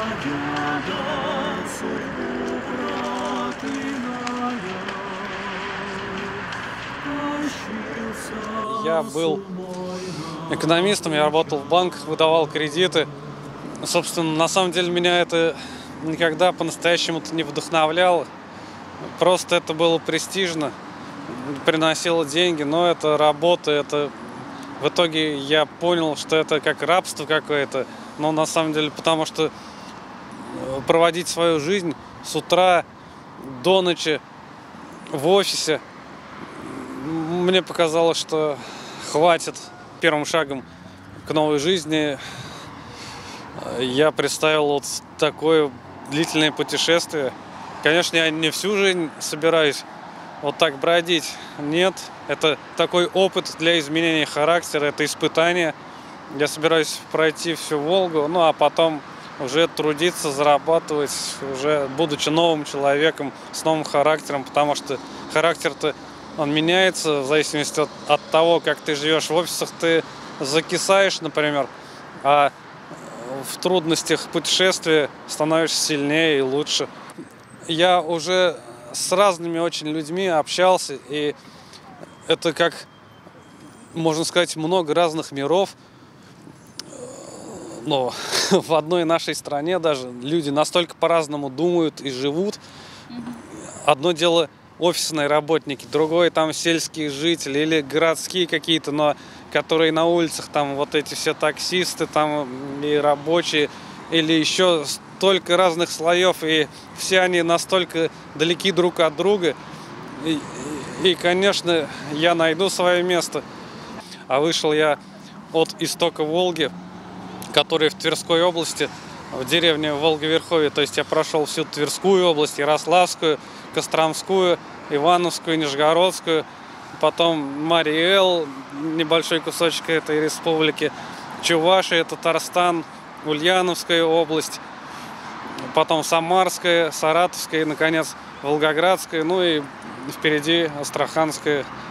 Я был экономистом, я работал в банках, выдавал кредиты. Собственно, на самом деле меня это никогда по-настоящему-то не вдохновляло. Просто это было престижно, приносило деньги, но это работа, это... В итоге я понял, что это как рабство какое-то, но на самом деле потому что проводить свою жизнь с утра до ночи в офисе, мне показалось, что хватит. Первым шагом к новой жизни я представил вот такое длительное путешествие. Конечно, я не всю жизнь собираюсь вот так бродить. Нет, это такой опыт для изменения характера, это испытание. Я собираюсь пройти всю Волгу, ну а потом уже трудиться, зарабатывать, уже будучи новым человеком, с новым характером, потому что характер-то он меняется в зависимости от того, как ты живешь. В офисах ты закисаешь, например, а в трудностях путешествия становишься сильнее и лучше. Я уже с разными очень людьми общался, и это как, можно сказать, много разных миров. Но в одной нашей стране даже люди настолько по-разному думают и живут. Одно дело офисные работники, другое там сельские жители или городские какие-то, но которые на улицах, там вот эти все таксисты там и рабочие, или еще столько разных слоев, и все они настолько далеки друг от друга. И конечно, я найду свое место. А вышел я от истока Волги, который в Тверской области, в деревне Волга-Верховье. То есть я прошел всю Тверскую область, Ярославскую, Костромскую, Ивановскую, Нижегородскую, потом Марий-Эл, небольшой кусочек этой республики, Чувашия, Татарстан, Ульяновская область, потом Самарская, Саратовская и, наконец, Волгоградская, ну и впереди Астраханская